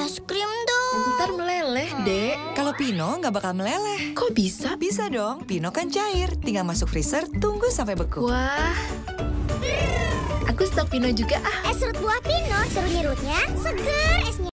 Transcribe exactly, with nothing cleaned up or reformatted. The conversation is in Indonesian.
Es krim dong. Ntar meleleh, Dek. Kalau Pino nggak bakal meleleh. Kok bisa? Bisa dong, Pino kan cair. Tinggal masuk freezer, tunggu sampai beku. Wah. Aku stok Pino juga ah. Es serut buah Pino, seru nyerutnya, seger esnya.